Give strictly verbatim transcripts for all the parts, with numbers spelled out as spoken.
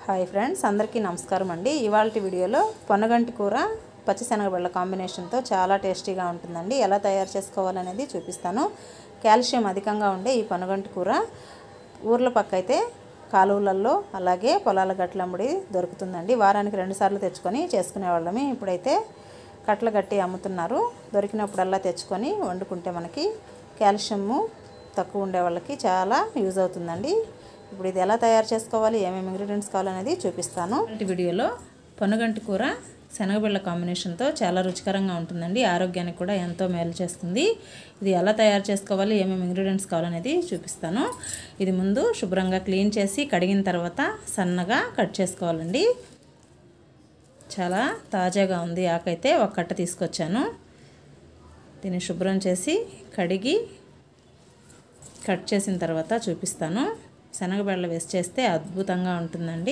Hi friends, అందరికీ నమస్కారం అండి. ఇవాల్టి వీడియోలో పొన్నగంటి కూర పచ్చిశనగబెళ్ళ కాంబినేషన్తో చాలా టేస్టీగా ఉంటుందండి. ఎలా తయారు చేసుకోవాలనేది చూపిస్తాను. కాల్షియం అధికంగా ఉండే ఈ పొన్నగంటి కూర ఊర్ల పక్క అయితే కాలువలలో అలాగే పొలాల గట్లమ్మడి దొరుకుతుందండి. వారానికి రెండు సార్లు తెచ్చుకొని చేసుకునేవాళ్ళమే. ఇప్పుడైతే కట్టలు కట్టి అమ్ముతున్నారు. దొరికినప్పుడల్లా తెచ్చుకొని వండుకుంటే మనకి కాల్షియము తక్కువ ఉండే వాళ్ళకి చాలా యూజ్ అవుతుందండి. ఇప్పుడు ఇది ఎలా తయారు చేసుకోవాలి, ఏమేమి ఇంగ్రీడియంట్స్ కావాలనేది చూపిస్తాను. ఈ వీడియోలో పొన్నగంటి కూర శనగబెళ్ళ కాంబినేషన్తో చాలా రుచికరంగా ఉంటుందండి. ఆరోగ్యానికి కూడా ఎంతో మేలు చేస్తుంది. ఇది ఎలా తయారు చేసుకోవాలి, ఏమేమి ఇంగ్రీడియంట్స్ కావాలనేది చూపిస్తాను. ఇది ముందు శుభ్రంగా క్లీన్ చేసి కడిగిన తర్వాత సన్నగా కట్ చేసుకోవాలండి. చాలా తాజాగా ఉంది ఆకైతే. ఒక కట్ట తీసుకొచ్చాను. దీన్ని శుభ్రం చేసి కడిగి కట్ చేసిన తర్వాత చూపిస్తాను. శనగబెళ్ళ వేసి చేస్తే అద్భుతంగా ఉంటుందండి.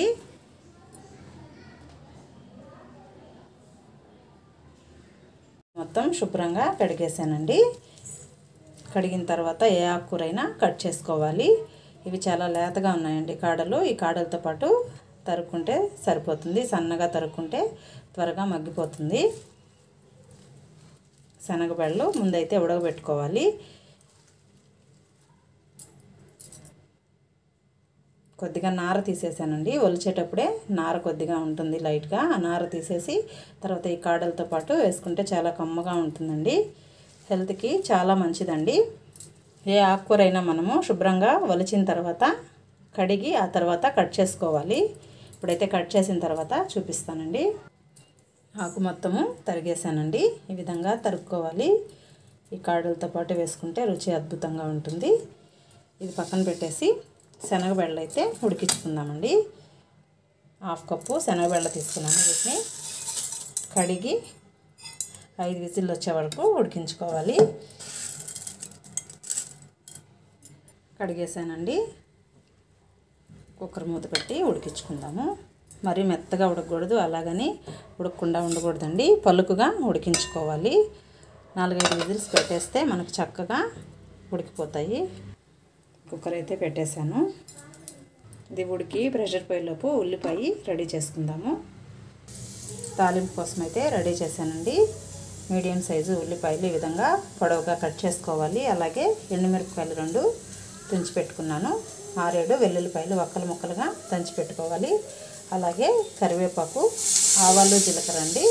మొత్తం శుభ్రంగా కడిగేసానండి. కడిగిన తర్వాత ఏ ఆకుకూరైనా కట్ చేసుకోవాలి. ఇవి చాలా లేతగా ఉన్నాయండి కాడలు. ఈ కాడలతో పాటు తరుక్కుంటే సరిపోతుంది. సన్నగా తరుక్కుంటే త్వరగా మగ్గిపోతుంది. శనగబెళ్ళు ముందైతే ఉడకబెట్టుకోవాలి. కొద్దిగా నార తీసేసానండి. ఒలిచేటప్పుడే నార కొద్దిగా ఉంటుంది లైట్గా. ఆ నార తీసేసి తర్వాత ఈ కాడలతో పాటు వేసుకుంటే చాలా కమ్మగా ఉంటుందండి. హెల్త్కి చాలా మంచిదండి. ఏ ఆకుకూరైనా మనము శుభ్రంగా ఒలిచిన తర్వాత కడిగి ఆ తర్వాత కట్ చేసుకోవాలి. ఇప్పుడైతే కట్ చేసిన తర్వాత చూపిస్తానండి. ఆకు మొత్తము తరిగేసానండి. ఈ విధంగా తరుక్కోవాలి. ఈ కాడలతో పాటు వేసుకుంటే రుచి అద్భుతంగా ఉంటుంది. ఇది పక్కన పెట్టేసి శనగబెళ్ళ అయితే ఉడికించుకుందామండి. హాఫ్ కప్పు శనగబెళ్ళ తీసుకున్నాను. వీటిని కడిగి ఐదు విజిల్లు వచ్చే వరకు ఉడికించుకోవాలి. కడిగేసానండి. కుక్కర్ మూత పెట్టి ఉడికించుకుందాము. మరీ మెత్తగా ఉడకకూడదు, అలాగని ఉడకకుండా ఉండకూడదండి. పలుకుగా ఉడికించుకోవాలి. నాలుగైదు విజిల్స్ పెట్టేస్తే మనకు చక్కగా ఉడికిపోతాయి. కుక్కర్ అయితే పెట్టేశాను. ఇది ఉడికి ప్రెషర్ పోయేలోపు ఉల్లిపాయ రెడీ చేసుకుందాము. తాలింపు కోసం అయితే రెడీ చేశానండి. మీడియం సైజు ఉల్లిపాయలు ఈ విధంగా పొడవుగా కట్ చేసుకోవాలి. అలాగే ఎండుమిరపకాయలు రెండు తుంచి పెట్టుకున్నాను. ఆరేడు వెల్లుల్లిపాయలు ఒక్కలు ముక్కలుగా దంచి పెట్టుకోవాలి. అలాగే కరివేపాకు, ఆవాలు, జీలకర్ర అండి.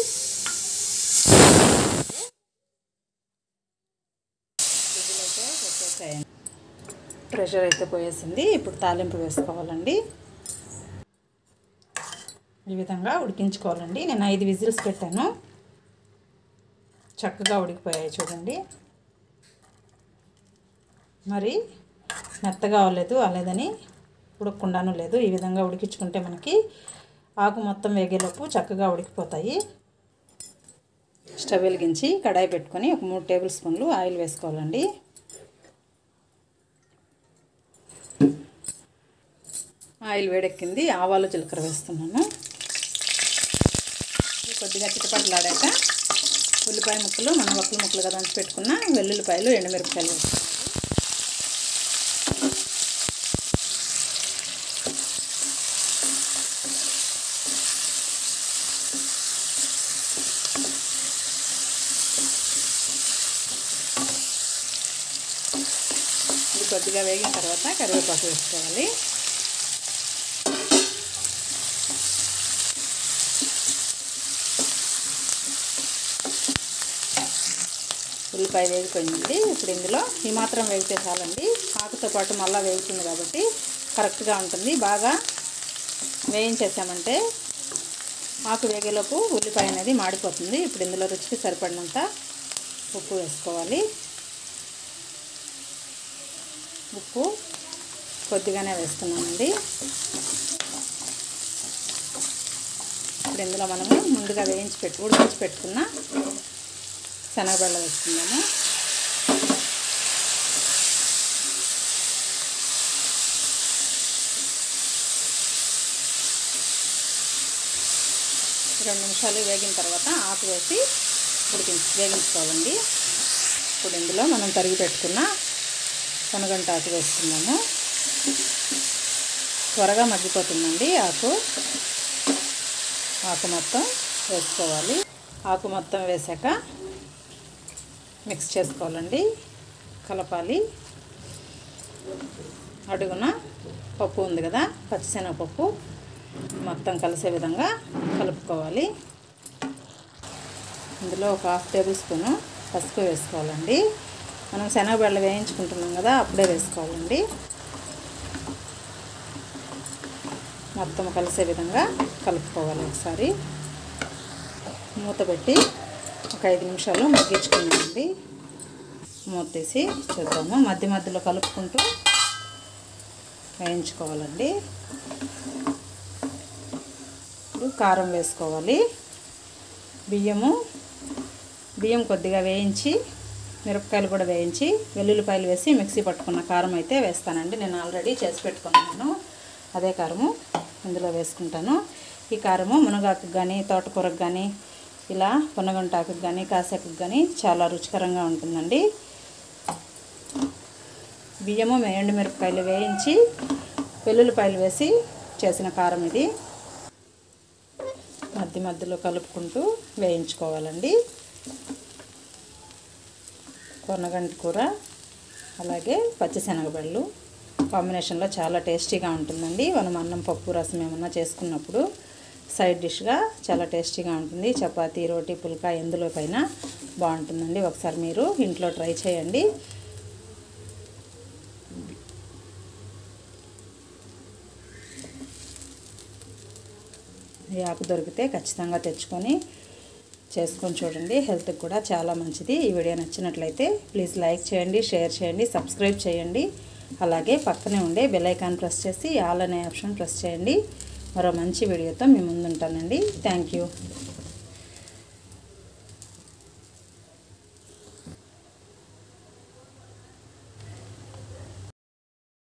ప్రెషర్ అయితే పోయేసింది. ఇప్పుడు తాలింపు వేసుకోవాలండి. ఈ విధంగా ఉడికించుకోవాలండి. నేను ఐదు విజిల్స్ పెట్టాను. చక్కగా ఉడికిపోయాయి చూడండి. మరి మెత్తగా అవ్వలేదు, అలేదని ఉడకకుండాను లేదు. ఈ విధంగా ఉడికించుకుంటే మనకి ఆకు మొత్తం వేగేలోపు చక్కగా ఉడికిపోతాయి. స్టవ్ వెలిగించి కడాయి పెట్టుకొని ఒక మూడు టేబుల్ స్పూన్లు ఆయిల్ వేసుకోవాలండి. ఆయిల్ వేడెక్కింది. ఆవాలు, జీలకర్ర వేస్తున్నాను. కొద్దిగా చిటపటలాడాక ఉల్లిపాయ ముక్కలు, మనం ఒక్కలు ముక్కలుగా దంచి పెట్టుకున్న వెల్లుల్లిపాయలు, ఎండుమిరపకాయలు వేసుకోవాలి. ఇది కొద్దిగా వేగిన తర్వాత కరివేపాకు వేసుకోవాలి. ఉల్లిపాయ వేగిపోయింది. ఇప్పుడు ఇందులో ఈ మాత్రం వేగితే చాలండి. ఆకుతో పాటు మళ్ళీ వేగుతుంది కాబట్టి కరెక్ట్గా ఉంటుంది. బాగా వేయించేసామంటే ఆకు వేగేలోపు ఉల్లిపాయ అనేది మాడిపోతుంది. ఇప్పుడు ఇందులో రుచికి సరిపడినంత ఉప్పు వేసుకోవాలి. ఉప్పు కొద్దిగానే వేస్తున్నామండి. ఇప్పుడు ఇందులో మనము ముందుగా వేయించి పెట్టు ఉడికించి పెట్టుకున్న శనగబెళ్ళ వేసుకుందాము. రెండు నిమిషాలు వేగిన తర్వాత ఆకు వేసి ఉడికించి వేగించుకోవాలండి. ఇప్పుడు ఇందులో మనం తరిగి పెట్టుకున్న పొన్నగంటి ఆకు వేసుకున్నాము. త్వరగా మగ్గిపోతుందండి ఆకు. ఆకు మొత్తం వేసుకోవాలి. ఆకు మొత్తం వేసాక మిక్స్ చేసుకోవాలండి, కలపాలి. అడుగున పప్పు ఉంది కదా, పచ్చిశనగపప్పు మొత్తం కలిసే విధంగా కలుపుకోవాలి. ఇందులో ఒక హాఫ్ టేబుల్ స్పూను పసుపు వేసుకోవాలండి. మనం శనగబెడలు వేయించుకుంటున్నాం కదా, అప్పుడే వేసుకోవాలండి. మొత్తం కలిసే విధంగా కలుపుకోవాలి. ఒకసారి మూత పెట్టి ఒక ఐదు నిమిషాలు మగ్గించుకున్నామండి. మూత తీసి చూద్దాము. మధ్య మధ్యలో కలుపుకుంటూ వేయించుకోవాలండి. ఇప్పుడు కారం వేసుకోవాలి. బియ్యము బియ్యం కొద్దిగా వేయించి, మిరపకాయలు కూడా వేయించి, వెల్లుల్లిపాయలు వేసి మిక్సీ పట్టుకున్న కారం అయితే వేస్తానండి. నేను ఆల్రెడీ చేసి పెట్టుకున్నాను. అదే కారము ఇందులో వేసుకుంటాను. ఈ కారము మునగాకు కానీ, తోటకూరకు కానీ, ఇలా పొన్నగంటాకు కానీ, కాసాకు కానీ చాలా రుచికరంగా ఉంటుందండి. బియ్యము ఎండుమిరపకాయలు వేయించి వెల్లుల్లిపాయలు వేసి చేసిన కారం ఇది. మధ్య మధ్యలో కలుపుకుంటూ వేయించుకోవాలండి. పొన్నగంటి కూర అలాగే పచ్చిశనగబెళ్ళు కాంబినేషన్లో చాలా టేస్టీగా ఉంటుందండి. మనం అన్నం, పప్పు, రసం ఏమన్నా చేసుకున్నప్పుడు సైడ్ డిష్గా చాలా టేస్టీగా ఉంటుంది. చపాతీ, రోటీ, పుల్కా ఎందులో పైన బాగుంటుందండి. ఒకసారి మీరు ఇంట్లో ట్రై చేయండి. ఈ ఆకు దొరికితే ఖచ్చితంగా తెచ్చుకొని చేసుకొని చూడండి. హెల్త్కి కూడా చాలా మంచిది. ఈ వీడియో నచ్చినట్లయితే ప్లీజ్ లైక్ చేయండి, షేర్ చేయండి, సబ్స్క్రైబ్ చేయండి. అలాగే పక్కనే ఉండే బెల్ ఐకాన్ ప్రెస్ చేసి ఆల్ అనే ఆప్షన్ ప్రెస్ చేయండి. మరో మంచి వీడియోతో మీ ముందుంటానండి. Thank you.